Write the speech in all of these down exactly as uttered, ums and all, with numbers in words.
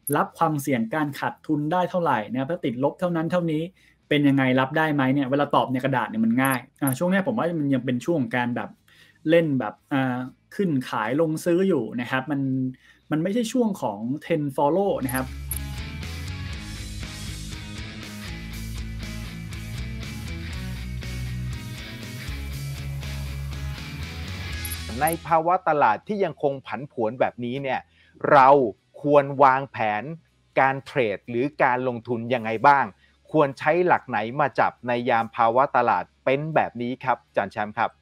รับความเสี่ยงการขาดทุนได้เท่าไหร่นะครับถ้าติดลบเท่านั้นเท่านี้เป็นยังไงรับได้ไหมเนี่ยเวลาตอบในกระดาษเนี่ยมันง่ายอ่าช่วงนี้ผมว่ามันยังเป็นช่วงของการแบบเล่นแบบอ่าขึ้นขายลงซื้ออยู่นะครับมันมันไม่ใช่ช่วงของ Trend Follow นะครับในภาวะตลาดที่ยังคงผันผวนแบบนี้เนี่ยเราควรวางแผนการเทรดหรือการลงทุนยังไงบ้างควรใช้หลักไหนมาจับในยามภาวะตลาดเป็นแบบนี้ครับอาจารย์แชมป์ครับ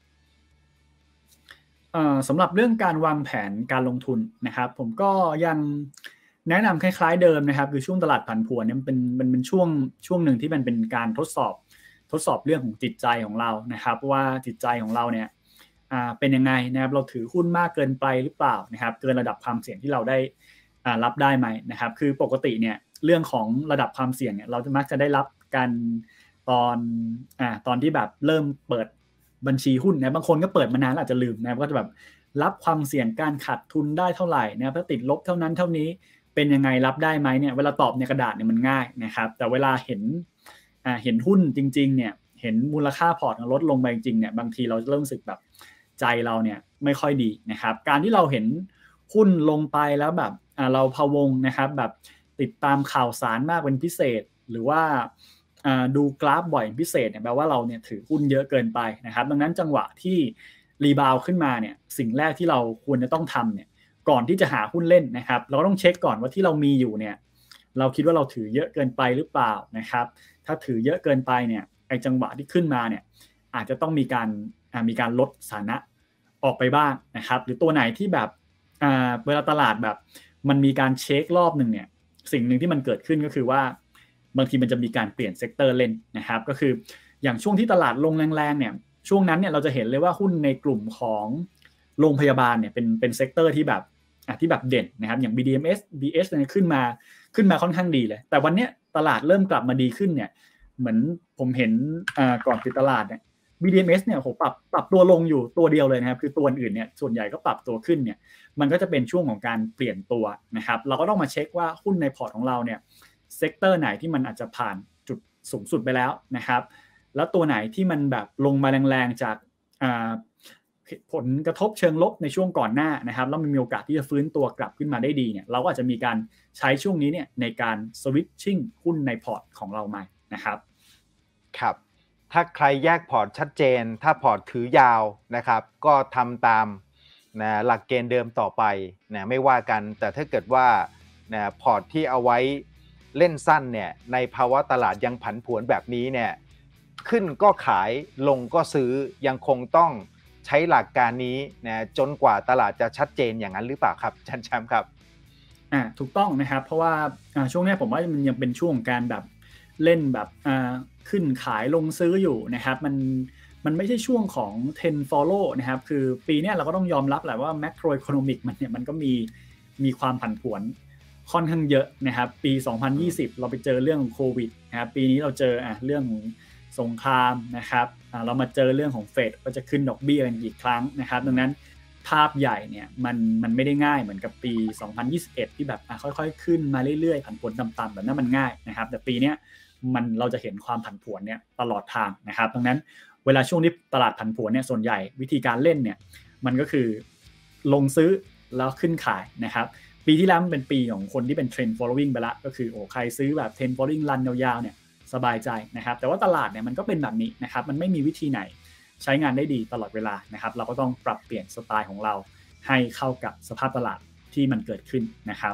สำหรับเรื่องการวางแผนการลงทุนนะครับผมก็ยังแนะนำคล้ายๆเดิมนะครับคือช่วงตลาดผันผวนเนี่ยมันเป็นมันเป็นช่วงช่วงหนึ่งที่มันเป็นการทดสอบทดสอบเรื่องของจิตใจของเรานะครับว่าจิตใจของเราเนี่ยเป็นยังไงนะครับเราถือหุ้นมากเกินไปหรือเปล่านะครับเกินระดับความเสี่ยงที่เราได้รับได้ไหมนะครับคือปกติเนี่ยเรื่องของระดับความเสี่ยงเนี่ยเราจะมักจะได้รับกันตอนอ่าตอนที่แบบเริ่มเปิดบัญชีหุ้นนะบางคนก็เปิดมานานอาจจะลืมนะก็จะแบบรับความเสี่ยงการขาดทุนได้เท่าไหร่นะครับถ้าติดลบเท่านั้นเท่านี้เป็นยังไงรับได้ไหมเนี่ยเวลาตอบในกระดาษเนี่ยมันง่ายนะครับแต่เวลาเห็นอ่าเห็นหุ้นจริงๆเนี่ยเห็นมูลค่าพอร์ตลดลงไปจริงๆเนี่ยบางทีเราเริ่มรู้สึกแบบใจเราเนี่ยไม่ค่อยดีนะครับการที่เราเห็นหุ้นลงไปแล้วแบบอ่าเราพะวงนะครับแบบติดตามข่าวสารมากเป็นพิเศษหรือว่าดูกราฟบ่อยพิเศษเนี่ยแปลว่าเราเนี่ยถือหุ้นเยอะเกินไปนะครับดังนั้นจังหวะที่รีบาวขึ้นมาเนี่ยสิ่งแรกที่เราควรจะต้องทำเนี่ยก่อนที่จะหาหุ้นเล่นนะครับเราก็ต้องเช็คก่อนว่าที่เรามีอยู่เนี่ยเราคิดว่าเราถือเยอะเกินไปหรือเปล่านะครับถ้าถือเยอะเกินไปเนี่ยไอ้จังหวะที่ขึ้นมาเนี่ยอาจจะต้องมีการมีการลดสถานะออกไปบ้างนะครับหรือตัวไหนที่แบบเวลาตลาดแบบมันมีการเช็ครอบหนึ่งเนี่ยสิ่งหนึ่งที่มันเกิดขึ้นก็คือว่าบางทีมันจะมีการเปลี่ยนเซกเตอร์เล่นนะครับก็คืออย่างช่วงที่ตลาดลงแรงๆเนี่ยช่วงนั้นเนี่ยเราจะเห็นเลยว่าหุ้นในกลุ่มของโรงพยาบาลเนี่ยเป็นเป็นเซกเตอร์ที่แบบที่แบบเด่นนะครับอย่าง บี ดี เอ็ม เอส บี เอช เนี่ยขึ้นมาขึ้นมาค่อนข้างดีเลยแต่วันนี้ตลาดเริ่มกลับมาดีขึ้นเนี่ยเหมือนผมเห็นก่อนปิดตลาดเนี่ย บี ดี เอ็ม เอส เนี่ยโหปรับปรับตัวลงอยู่ตัวเดียวเลยนะครับคือตัวอื่นเนี่ยส่วนใหญ่ก็ปรับตัวขึ้นเนี่ยมันก็จะเป็นช่วงของการเปลี่ยนตัวนะครับเราก็ต้องมาเช็คว่าหุ้นในพอร์ตของเราเนี่ยเซกเตอร์ไหนที่มันอาจจะผ่านจุดสูงสุดไปแล้วนะครับแล้วตัวไหนที่มันแบบลงมาแรงๆจากผลกระทบเชิงลบในช่วงก่อนหน้านะครับแล้วมันมีโอกาสที่จะฟื้นตัวกลับขึ้นมาได้ดีเนี่ยเราก็อาจจะมีการใช้ช่วงนี้เนี่ยในการสวิตชิ่งหุ้นในพอร์ตของเราใหม่นะครับครับถ้าใครแยกพอร์ตชัดเจนถ้าพอร์ตถือยาวนะครับก็ทำตามนะหลักเกณฑ์เดิมต่อไปนะไม่ว่ากันแต่ถ้าเกิดว่านะพอร์ตที่เอาไว้เล่นสั้นเนี่ยในภาวะตลาดยังผันผวนแบบนี้เนี่ยขึ้นก็ขายลงก็ซื้อยังคงต้องใช้หลักการนี้นะจนกว่าตลาดจะชัดเจนอย่างนั้นหรือเปล่าครับอาจารย์แชมป์ครับอ่าถูกต้องนะครับเพราะว่าอ่าช่วงนี้ผมว่ามันยังเป็นช่วงการแบบเล่นแบบอ่าขึ้นขายลงซื้ออยู่นะครับมันมันไม่ใช่ช่วงของ Trend Follow นะครับคือปีนี้เราก็ต้องยอมรับแหละว่า Macro Economic มันเนี่ยมันก็มีมีความผันผวนค่อนข้างเยอะนะครับปีสองพันยี่สิบเราไปเจอเรื่องของโควิดนะครับปีนี้เราเจออ่ะเรื่องของสงครามนะครับอ่าเรามาเจอเรื่องของเฟดว่าจะขึ้นดอกเบี้ยกันกี่ครั้งนะครับดังนั้นภาพใหญ่เนี่ยมันมันไม่ได้ง่ายเหมือนกับปีสองพันยี่สิบเอ็ดที่แบบค่อยๆขึ้นมาเรื่อยๆผันผวนต่ำๆแบบนั้นมันง่ายนะครับแต่ปีนี้มันเราจะเห็นความผันผวนเนี่ยตลอดทางนะครับดังนั้นเวลาช่วงที่ตลาดผันผวนเนี่ยส่วนใหญ่วิธีการเล่นเนี่ยมันก็คือลงซื้อแล้วขึ้นขายนะครับปีที่แล้วมันเป็นปีของคนที่เป็น trend following ไปละก็คือโอ้ใครซื้อแบบ trend following รันยาวๆเนี่ยสบายใจนะครับแต่ว่าตลาดเนี่ยมันก็เป็นแบบนี้นะครับมันไม่มีวิธีไหนใช้งานได้ดีตลอดเวลานะครับเราก็ต้องปรับเปลี่ยนสไตล์ของเราให้เข้ากับสภาพตลาดที่มันเกิดขึ้นนะครับ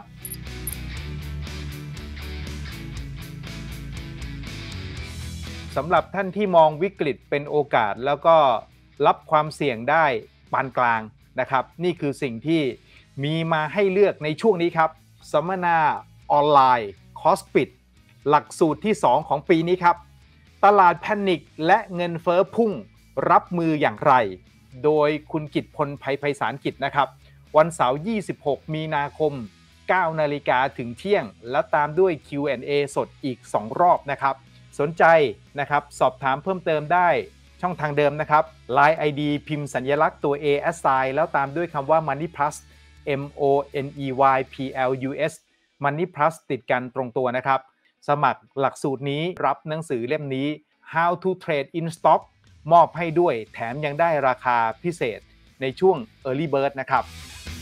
สำหรับท่านที่มองวิกฤตเป็นโอกาสแล้วก็รับความเสี่ยงได้ปานกลางนะครับนี่คือสิ่งที่มีมาให้เลือกในช่วงนี้ครับสัมมนาออนไลน์คอร์สปิดหลักสูตรที่สองของปีนี้ครับตลาดแพนิคและเงินเฟ้อพุ่งรับมืออย่างไรโดยคุณกิตพลไพไพศาลกิจนะครับวันเสาร์ยี่สิบหกมีนาคมเก้านาฬิกาถึงเที่ยงแล้วตามด้วย คิว แอนด์ เอ สดอีกสองรอบนะครับสนใจนะครับสอบถามเพิ่มเติมได้ช่องทางเดิมนะครับ ไลน์ ไอ ดี พิมพ์สัญลักษณ์ตัว A S I แล้วตามด้วยคำว่า Money Plus M O N E Y P L U S Money Plus ติดกันตรงตัวนะครับสมัครหลักสูตรนี้รับหนังสือเล่มนี้ How to Trade in Stock มอบให้ด้วยแถมยังได้ราคาพิเศษในช่วง Early Bird นะครับ